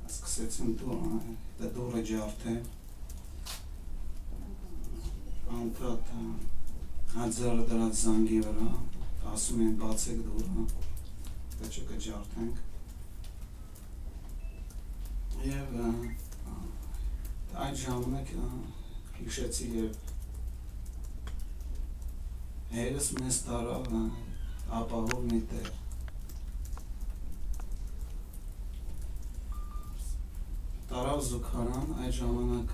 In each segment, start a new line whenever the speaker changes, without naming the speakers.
սկսեցին դուրը ջարդել, անդրատ հաձարը դրած զանգի վրա, ասում են բացեք դուրը, պետք է կջարդենք, և այդ ժամանակ հիշեցի և հերս մեզ տարավ ապահով մի տեղ, տարավ զուգարան, այդ ժամանակ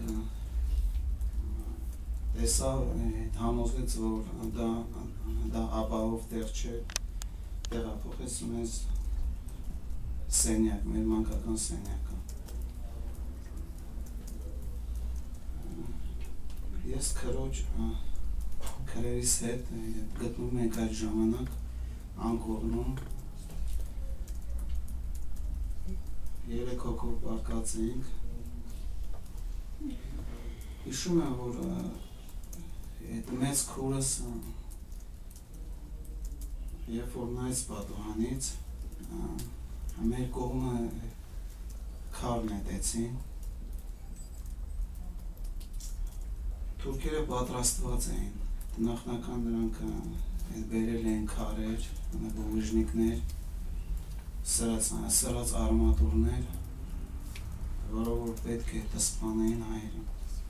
տեսավ, համոզվեց, որ դա ապահով տեղ չէ, տեղափոխեց մեզ սենյակ, մեր մանկական սենյակը։ Ես քրերիս հետ գտնում ենք այդ ժամանակ անկողնում, 3 հոգով պարկած էինք, հիշում եմ, որ մեծ քուրս, երբ որ նայեց պատուհանից, մեր կողմը քար նետեցին, թուրքերը պատրաստված էին, նախնական նրանք բերել էին քարեր, բուժնիկներ, սրած արմատուրներ, որով որ պետք է տսպանեին հայերին։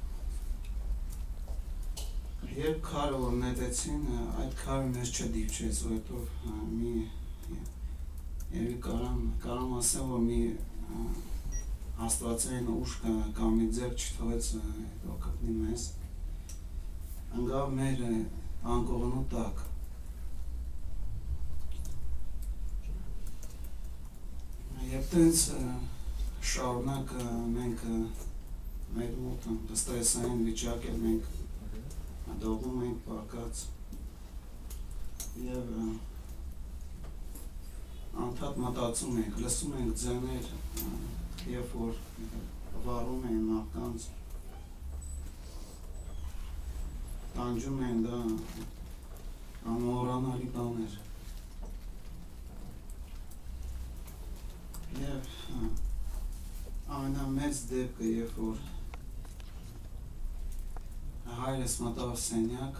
Երբ քարը որ նետեցին, այդ քարը մեզ չդիպչեց, որովհետև երևի կարամ ասեմ, որ մի աստվածային ուժ կամ մի ձեռք չթողեց կպնի մեզ, ընկավ մեր անկողնու տակ։ Եվ տենց շարունակ մենք մեր մոտ ստրեսային վիճակ է, մենք դողում ենք պարկած և անդադ մտածում ենք, լսում ենք ձայներ, երբ որ վառում են մարդկանց, տանջում են, դա անմոռանալի բաներ։ Եվ ամենամեծ դեպքը, երբ որ հայրս մտավ սենյակ,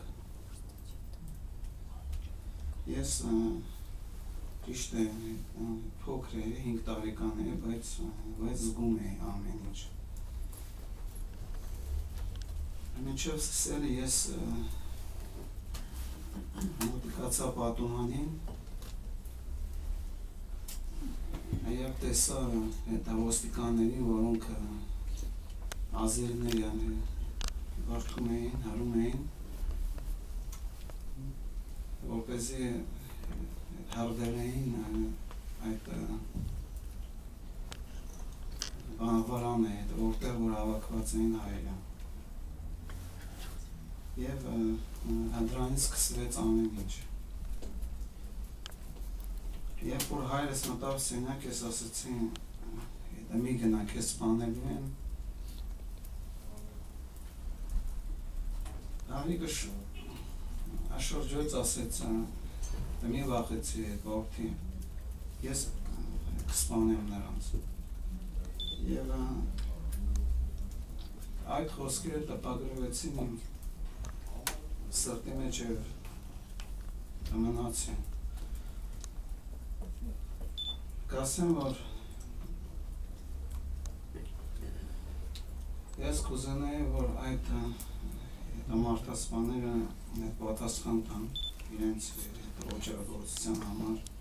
ես ճիշտ է փոքր էի, 5 տարեկան էի, բայց զգում էի ամեն ինչ։ Մինչև սկսել ես մոտիկացա պատուհանին, և տեսա ոստիկաններին, որոնք ազերիներ վարդում էին, հարում էին, որպեսզի հարգել այդ բանավարանը, որտեղ որ հավաքված էին հայերը։ Եվ դրանից սկսվեց ամեն ինչ։ Երբ որ հայրս մտավ սենյակ, ես ասացի, մի գնա, քեզ սպանելու եմ։ Հայրիկը շրջեց, ասեց, մի վախեցի որդի, ես կսպանեմ նրանց։ Եվ այդ խոսքերը տպագրվեցին իմ սրտի մեջ մնացին։ Կասեմ, որ ես կուզենայի, որ այդ մարդասպաները պատասխան տան իրենց օջախագործության համար,